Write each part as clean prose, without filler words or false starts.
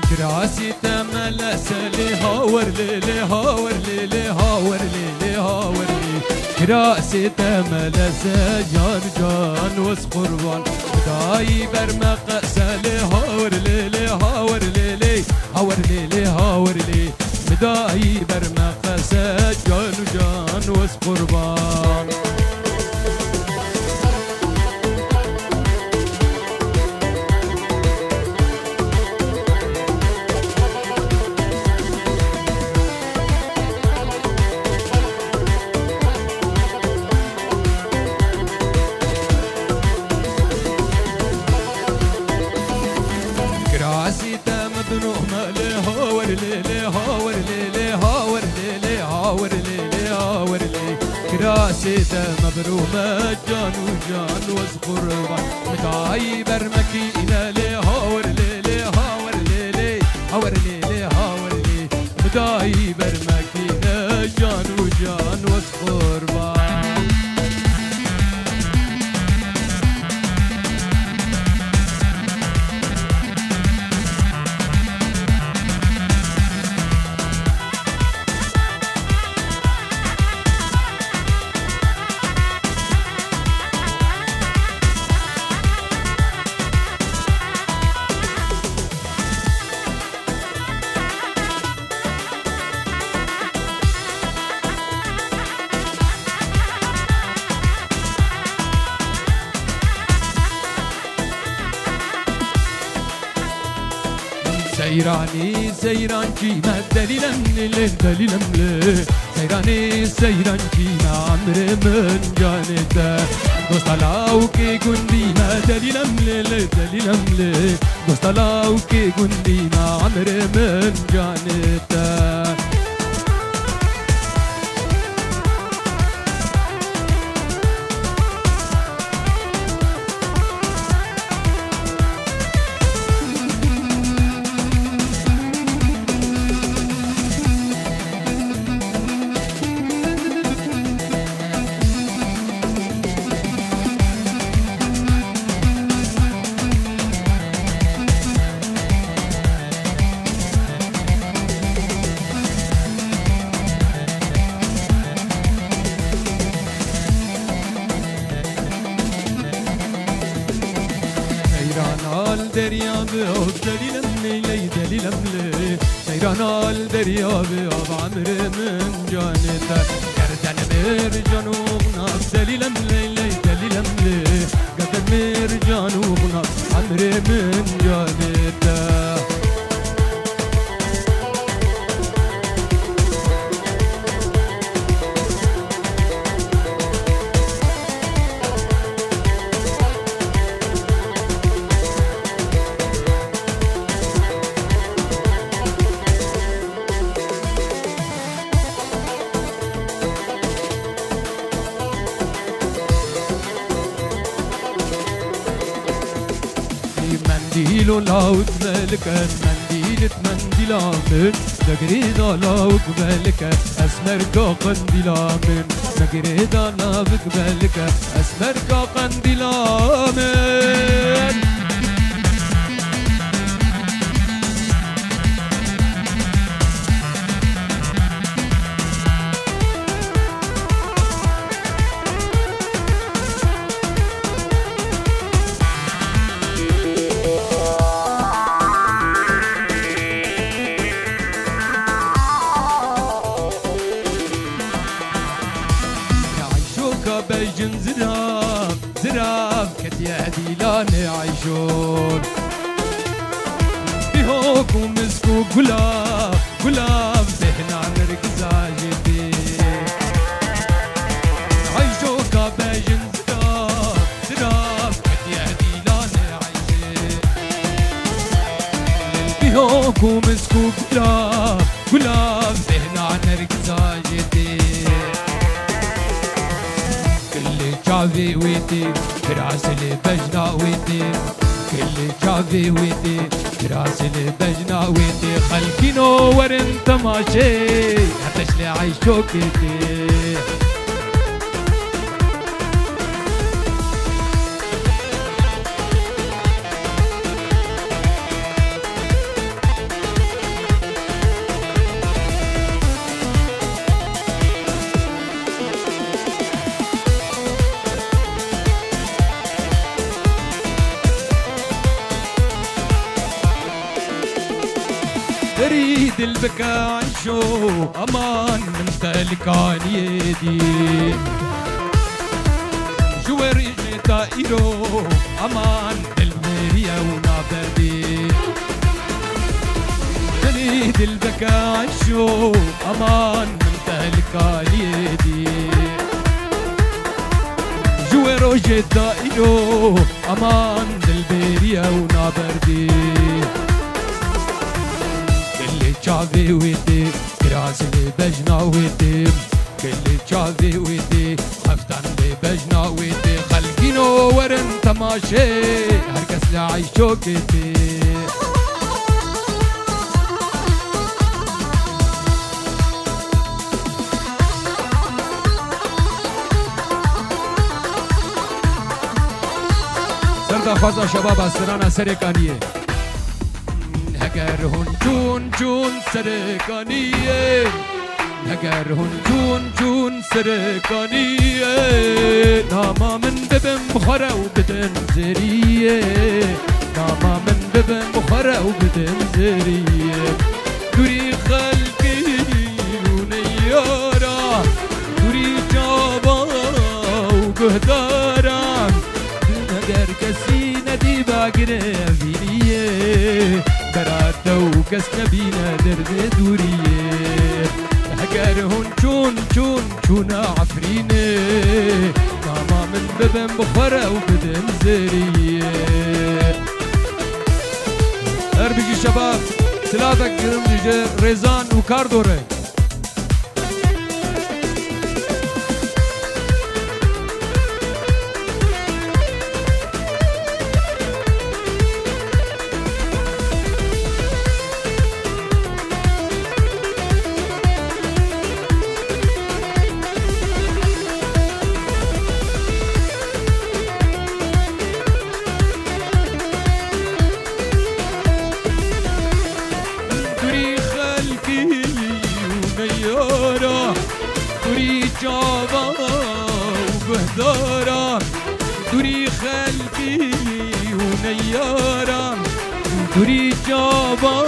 كراسي تملا سلي هاور ليلي هاور ليلي هاور ليلي هاور ليلي كراسي تملا جان جان وس قربان داي برمق سلي هاور ليلي هاور ليلي هاور ليلي هاور ليلي داي برمق جان جان وس قربان كراسيته مبرومة جان وجان وزقربان متاي برمكينة لي هاور ليلي هاور ليلي هاور ليلي هاور ليلي متاي برمكينة جان وجان وزقربان سيراني سيران كيما دليلا من دليلا من سيراني سيران كيما عمر من جانته دوستلاوكي قنديما دليلا من دليلا من دوستلاوكي قنديما عمر من جانته دريا بأب دليلا ملي دليلا ملي سيران الدريا بأب عمر من جانته قردن مرجان وغناب دليلا ملي دليلا ملي قردن مرجان وغناب عمر من جانته منديل لاوك ملكا منديلة منديل من نقريدا لاوك ملكا أسمر قنديل من نقريدا لاوك ملكا أسمر قنديل من بيجن زراب زراب كتيا ديلاني عيشون بيهوك ومسكو قلاب قلاب بهنا نركز عجدي عيشوك بيجن زراب زراب كتيا ديلاني عيشون بيهوك ومسكو قلاب قلاب بهنا نركز عجدي شافي ويتي كراس البجنا ويتي كل شافي ويتي كراس البجنا ويتي خلكينو ورن تماشي حتى شلي عيشوكيتي اريد البكاء عيشو امان من تلكان يدي جواري طائرو امان المريا ونابردي اريد البكاء عيشو امان من تلكان يدي جوارو طائرو امان المريا ونابردي چاوی ویدی گرازلی بجنا ویدی کلی چاوی ویدی هفتان لی بجنا ویدی خلقینو ورن تماشه هر کس لعیشو کتی سردا خوازا شباب استران سرکانیه اگر هون جون جون سرکانیه اگر هون جون جون سرکانیه ناما من ببن بخوره و بدن زریه ناما من ببن بخوره و بدن زریه دوری خلقی و نیارا دوری جابا و گهدارم اگر کسی ندی باگره بینیه براتو کس نبینا درد دوریه اگر هون چون چون چون عفرینه ماما من ببن بخوره و بدم زریه هر بيجي شباب ثلاثة قرم ريزان وكاردوري جابا وبهدارا دوري خلقي ونيارا دوري جابا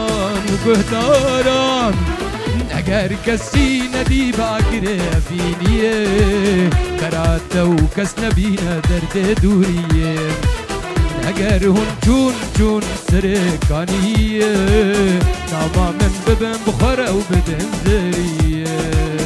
وبهدارا اگر کسی ندی باگره فینیه براتا و کس نبینه درد دوریه اگر هون چون چون سرکانیه ناما من ببن بخوره و بدن زریه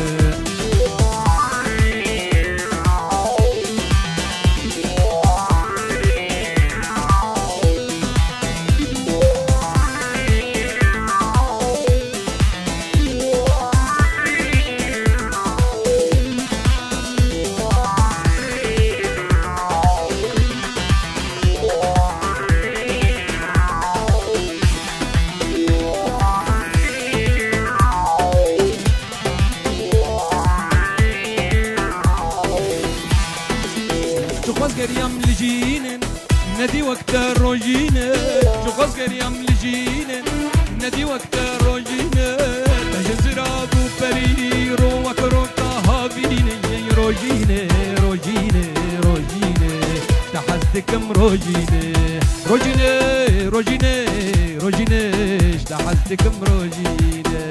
قريم لجينن ندي وقت روجينه جوز قريم لجينن ندي وقت روجينه بجزرا بو فريرو وكرو طهابينه روجينه روجينه روجينه تحسكم روجينه روجينه روجينه روجينه تحسكم روجينه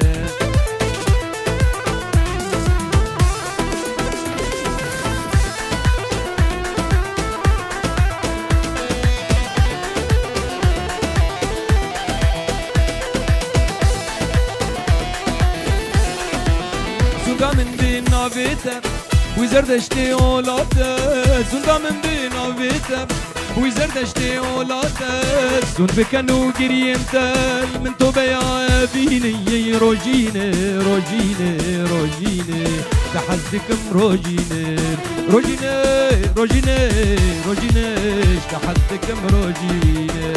من بين نافيته وزردشتي اولاته زندا من بين نافيته وزردشتي اولاته زن بكنو قريمتل من توبيا بيني روجيني روجيني روجيني تحزكم روجيني روجيني روجيني روجيني تحزكم روجيني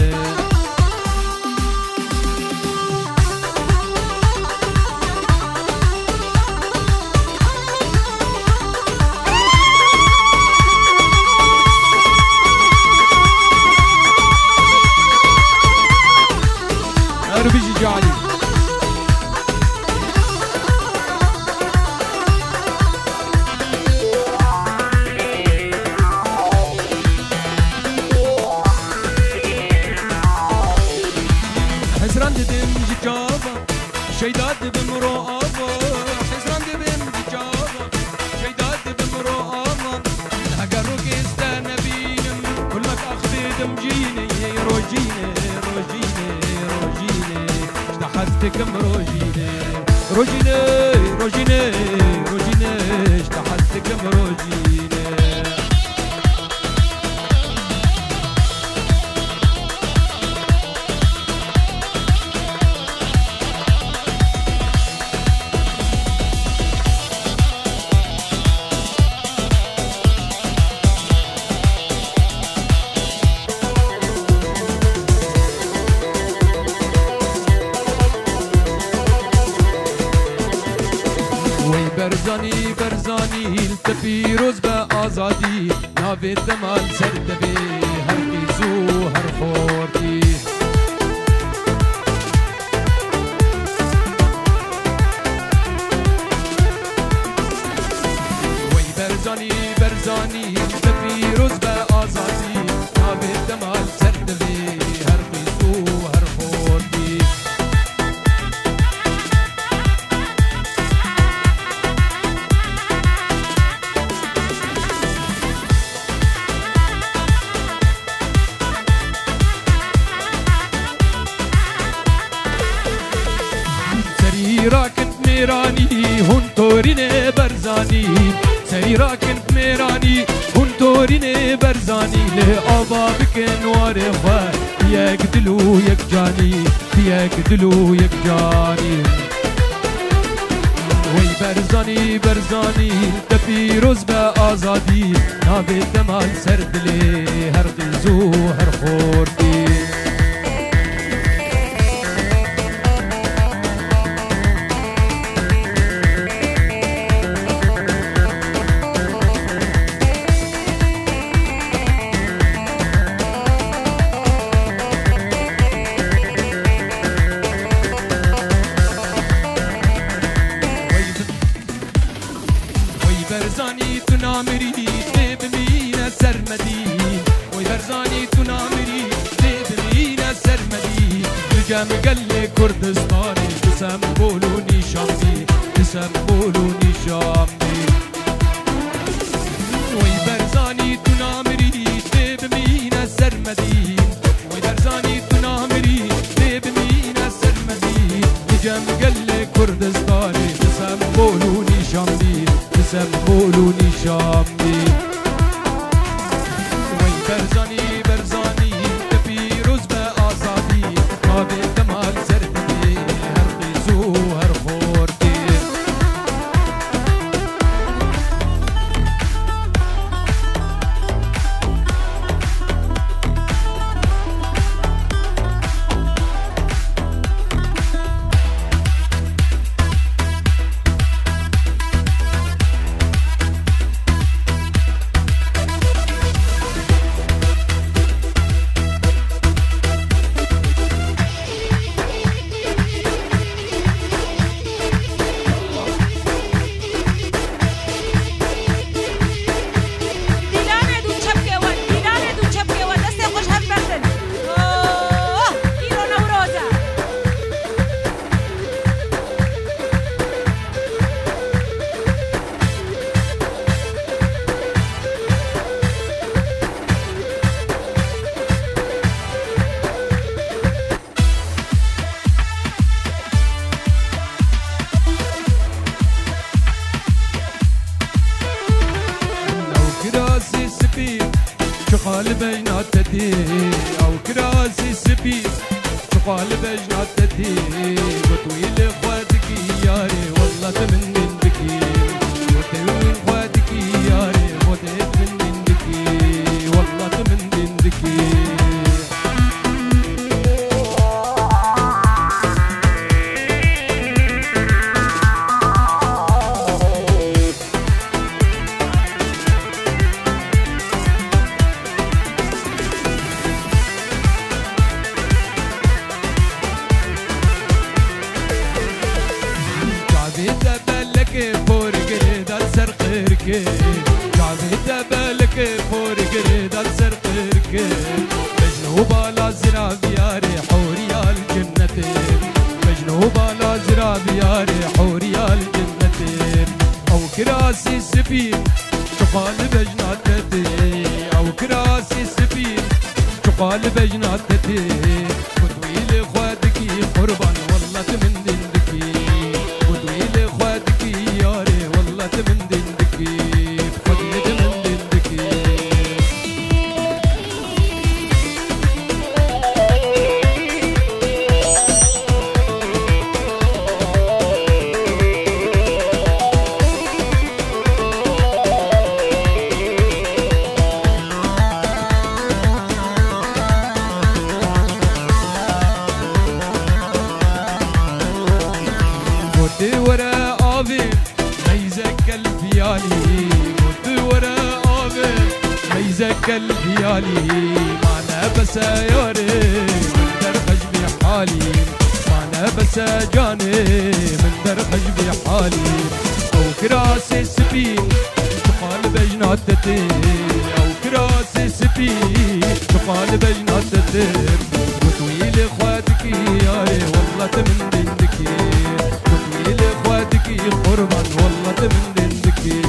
بيجي جالي حزران ددم جكابا تحتكم روجيني روجيني روجيني روجيني تحتكم روجيني برزانی برزانی التفیروز به آزادی ناوی دمال سر دبی هر بیزو هر خوردی وی برزانی برزانی التفیروز به آزادی ناوی دمال سر دبی هر بیزو هر خوردی راكن ميراني هون توريني برزاني سري راكن ميراني هون توريني برزاني لأبا بكن وارخوة ياك دلو ياك جاني ياك دلو ياك جاني وي برزاني برزاني تفيروز بآزادي نابي دمال سردلي هر غيزو هر خوردي برزاني تنامري بمينا سرمدي وي برزاني تنامري بمينا سرمدي الجام قال كردستاني تسمبولوني شامي تسمبولوني شامي وي برزاني تنامري بمينا سرمدي وي برزاني تنامري بمينا سرمدي الجام قال كردستاني تسمبولوني شامي سمبولوني شامي وي برزاني برزاني تفيروز بآزادي نابي دمال سردي هر غيزو هر خوردي شقال بجنات تدي او كراسي سبيل شقال بجنات تدي وطويل اخواتك ياري والله تمني بكي وطويل اخواتك ياري وطيت من بكي والله تمني بكي جعبت بالك فورك ريدال سرقرك مجنوب على زراب ياري حوري الجنة مجنوب على زراب ياري حوري الجنة او كراسي سفين شقال بجنات تدي او كراسي سفين شقال بجنات تدي وطويل اخواتك قربان والله تمن قلبي يالي معنا بس ياري من درخج بحالي معنا بس جاني من درخج بحالي او كراسي سبين تقال بجنات تتير او كراسي سبين تقال بجنات تتير وطويل اخواتك ياري والله تمن دندك وطويل اخواتك قربان والله تمن دندك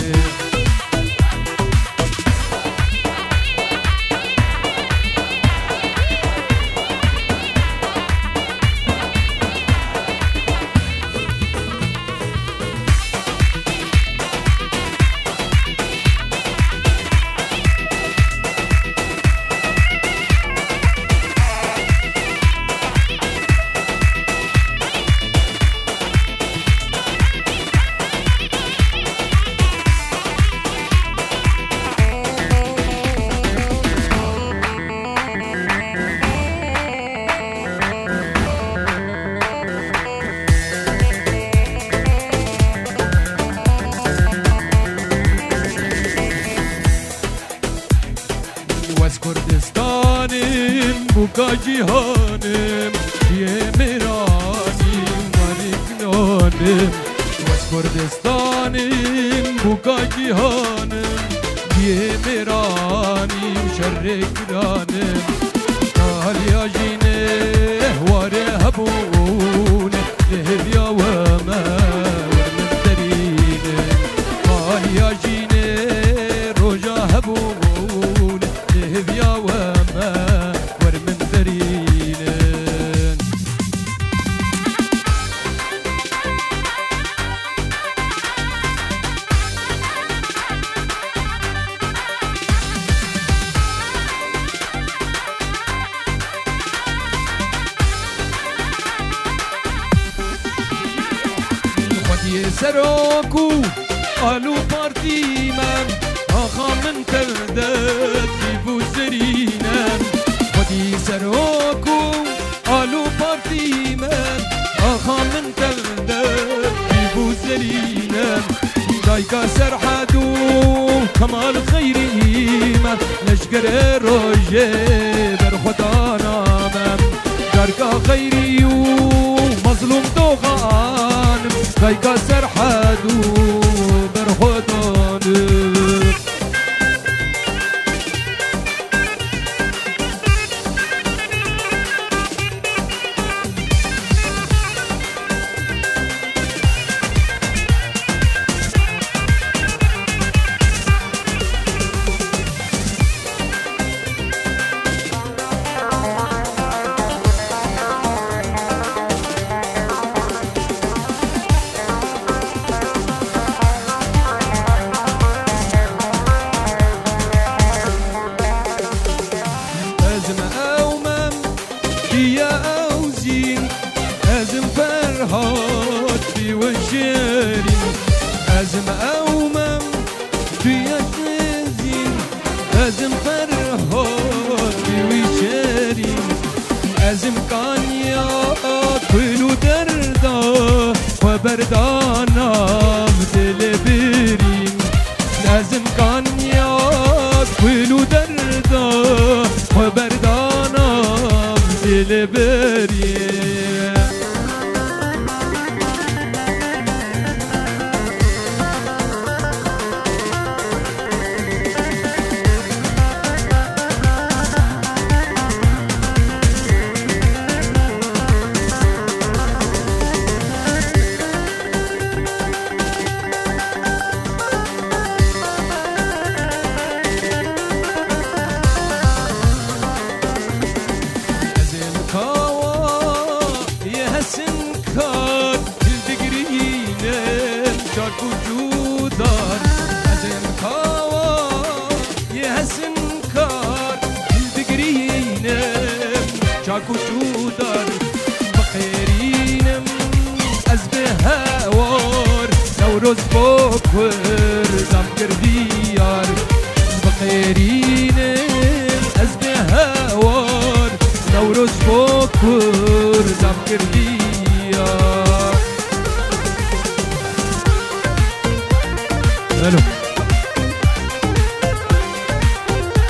كردستانم بوكا جيهانم يمراني مريكنانم واس كردستانم بوكا جيهانم يمراني وشركنانم قال يا جينه ورهبون لهب يا وما ورمن درينم قال يا جينه رجا هبون يا وما ورمن ذرينن خدي سروكو قالوا بارتي من آخا من تردد بيبو سرينم خدي سروكو قالوا بارتي من آخا من تردد بيبو سرينم دايكا سرحدو كمال خيريمة نشكر روجي برخدا نامم داركا خيريو مظلوم دوغانم دايكا سرحدو برخدا نامم فرهاد في وشاري أزم أومم في أشزين أزم فرهاد في وشاري أزم كانيات كلو دردا وبردانا مثل بيرين لازم كانيات كلو دردا وبردانا مثل بيرين وجودار أزم كوا يهسن كار البقرينم شاكو جودار بخيرينم أزبه هوار نوروز بوكر زم كرديار بخيرينم أزبه هوار نوروز بوكر زم كرديار الو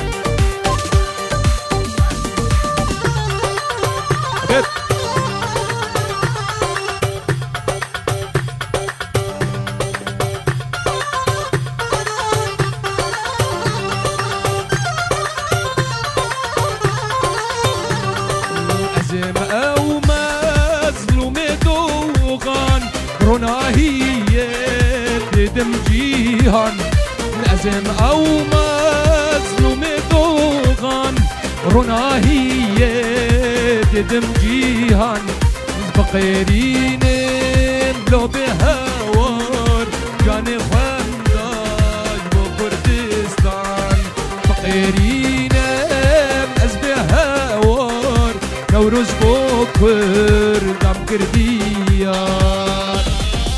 أزم أو مظلوم دوغان روناهية تدم جيهان أزم أو مظلوم دوغان روناهية تدم جيهان بقيرين لو بهوار جاني خنداج بكردستان بقيرين از بهوار نوروز بكردم كرديان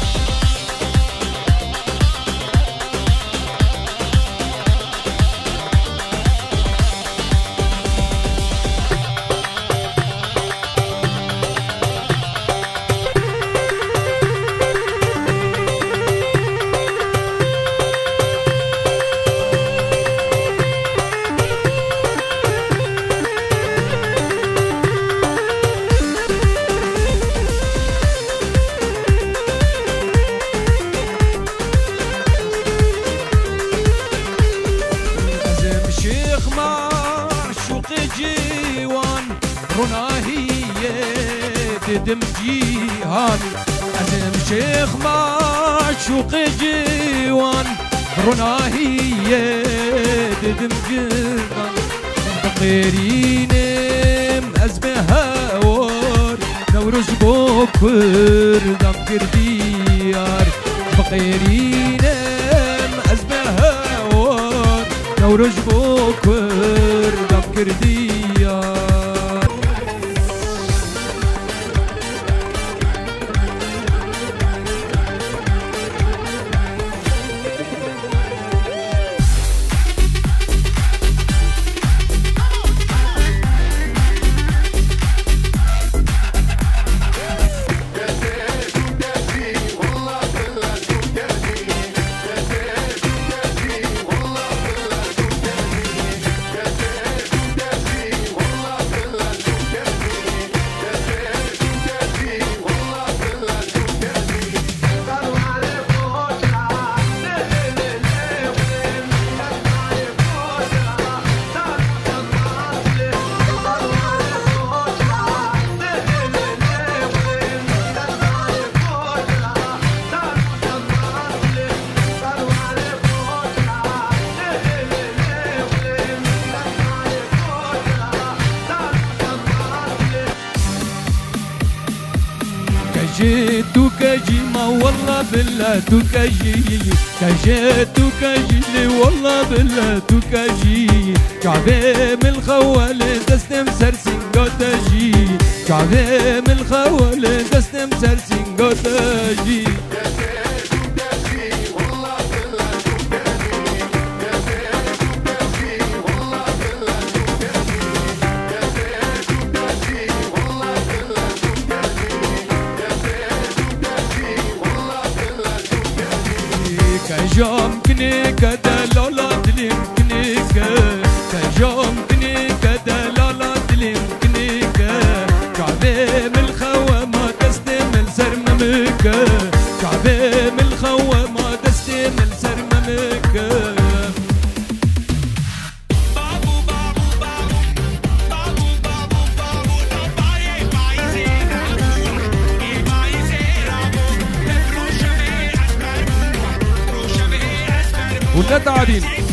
روناهية تدم جيهان أزم شيخ معشوق جيوان روناهية تدم جيهان بقيرين أزمة هوار نوروز بكر دم كرديار بقيرين أزمة هوار نوروز بكر دم كرديار كجي ما والله بالله كجي والله بالله كعبي من الخوال دستم سرسنجو تجي كعبي من الخوال دستم سرسنجو تجي كجام كنيكا دلالا دليم كنيكا كجام كنيكا دلالا دليم كنيكا كعبي من الخوة ما تستمل سرممكا كعبي من الخوة ما تستمل سرممكا ولا تعدين